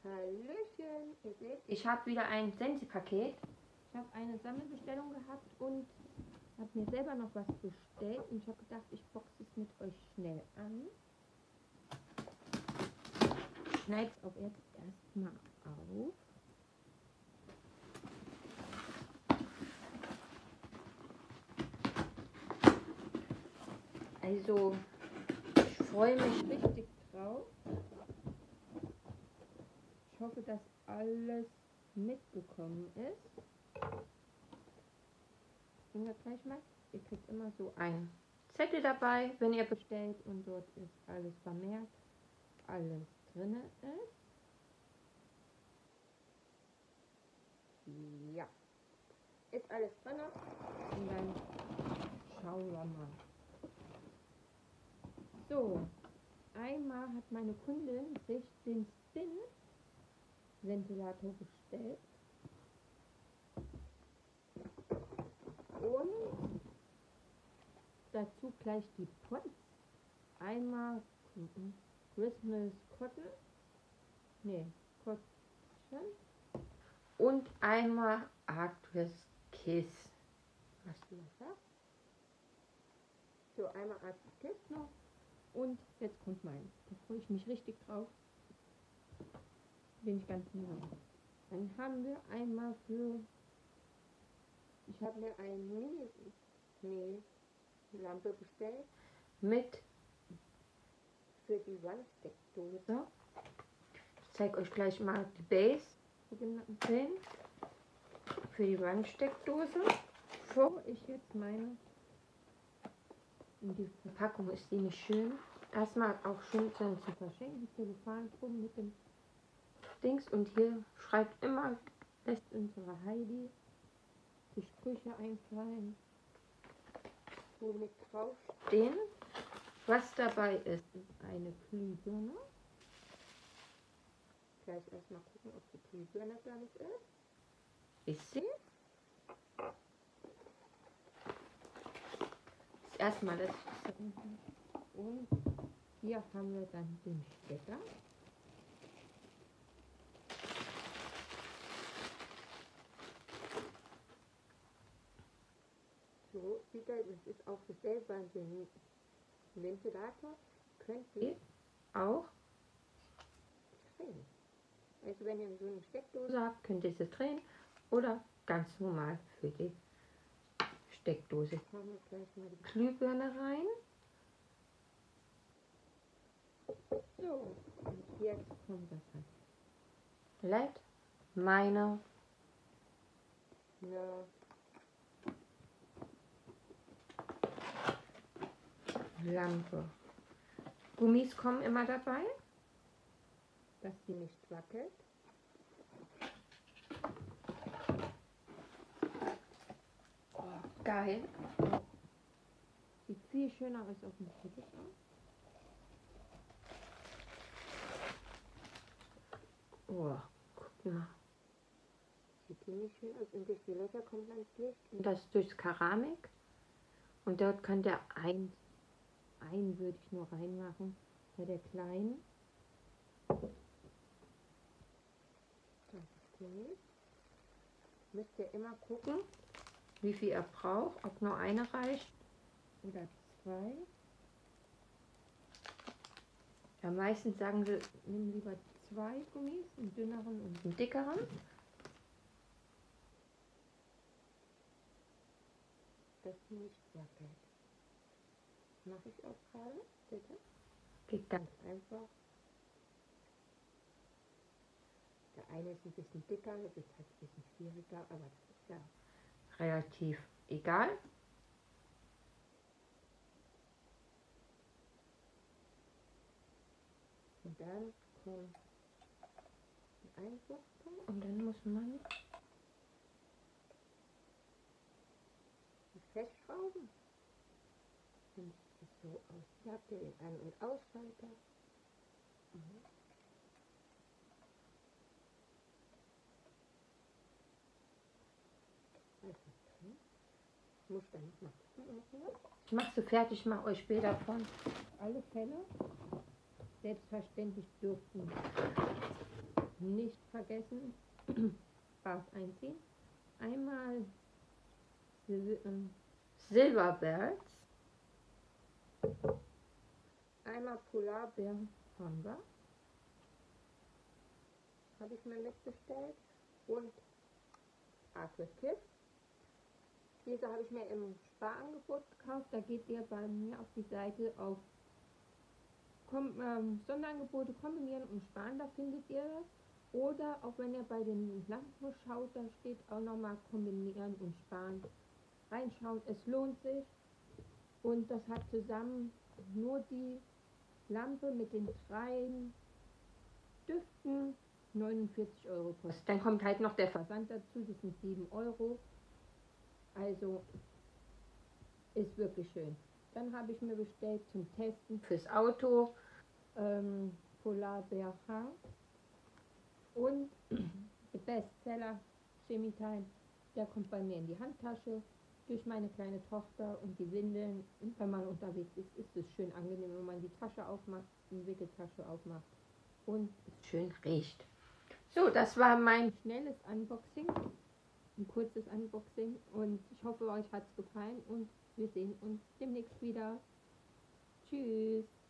Hallöchen, ihr seht, ich habe wieder ein Sensi-Paket. Ich habe eine Sammelbestellung gehabt und habe mir selber noch was bestellt und ich habe gedacht, ich boxe es mit euch schnell an. Ich schneide es auch jetzt erstmal auf. Also, ich freue mich richtig drauf. Ich hoffe, dass alles mitgekommen ist. Und jetzt gleich mal, ihr kriegt immer so einen Zettel dabei, wenn ihr bestellt, und dort ist alles vermerkt, alles drin ist. Ja, ist alles drin und dann schauen wir mal. So, einmal hat meine Kundin sich den Spin-Ventilator bestellt und dazu gleich die Pots. Einmal Christmas Cotton, Cotton und einmal Arctis Kiss. Was du noch sagst? So, einmal Arctis Kiss noch. Und jetzt kommt mein. Da freue ich mich richtig drauf. Bin ich ganz neu. Dann haben wir einmal ich habe mir eine Mini-Lampe bestellt mit für die Wandsteckdose. Ich zeige euch gleich mal die Base für die Wandsteckdose. Bevor ich jetzt meine, in die Verpackung ist die nicht schön. Erstmal auch schön zu verschenken, Zellophan drum mit dem Dings, und hier schreibt immer, lässt unsere Heidi die Sprüche einfallen, wo mit drauf stehen. Was dabei ist eine Glühbirne. Gleich erstmal gucken, ob die Glühbirne damit ist. Ist sie? Ist erstmal das. Und hier haben wir dann den Stecker. So sieht er, das ist auch dasselbe bei dem Ventilator. Könnt ihr auch drehen. Also wenn ihr so eine Steckdose habt, könnt ihr sie drehen oder ganz normal für die Steckdose. Jetzt machen wir gleich mal die Glühbirne rein. So, und jetzt kommt das halt. LED, meine Lampe. Gummis kommen immer dabei, dass sie nicht wackelt. Oh, geil. Sieht viel schöner als auf dem Foto aus. Oh, guck mal. Sieht ziemlich schön aus, und durch die Löcher kommt dann das Licht. Und das durchs Keramik. Und dort könnt ihr einen würde ich nur reinmachen, bei der kleinen. Okay. Müsst ihr immer gucken, wie viel ihr braucht, ob nur eine reicht oder zwei. Ja, meistens sagen sie, nimm lieber zwei Gummis, einen dünneren und einen dickeren. Das nicht wackelt. Mache ich auch gerade, bitte. Geht ganz einfach. Der eine ist ein bisschen dicker, das ist halt ein bisschen schwieriger, aber das ist ja relativ egal. Und dann kommt die Einbuchtung und dann muss man festschrauben. Dann sieht es so aus. Hier habt ihr den An- und Ausschalter. Ich muss dann noch mal gucken. Ich mache sie fertig, mache euch Bilder von. Auf alle Fälle, selbstverständlich dürften nicht vergessen, Bart einziehen. Einmal Silverbirds, einmal Polarbär Hunger, habe ich mir mitbestellt, und Aquakip. Diese habe ich mir im Sparangebot gekauft. Da geht ihr bei mir auf die Seite auf Sonderangebote kombinieren und sparen, da findet ihr das. Oder auch wenn ihr bei den Lampen schaut, da steht auch nochmal kombinieren und sparen. Reinschauen, es lohnt sich. Und das hat zusammen nur die Lampe mit den 3 Düften 49 Euro kostet. Dann kommt halt noch der Versand dazu, das sind 7 Euro. Also ist wirklich schön. Dann habe ich mir bestellt zum Testen fürs Auto Polarbär Hang und der Bestseller Chemie-Time. Der kommt bei mir in die Handtasche durch meine kleine Tochter und die Windeln. Und wenn man unterwegs ist, ist es schön angenehm, wenn man die Tasche aufmacht, die Wickeltasche aufmacht und es schön riecht. So, das war mein schnelles Unboxing, ein kurzes Unboxing, und ich hoffe, euch hat es gefallen und wir sehen uns demnächst wieder. Tschüss!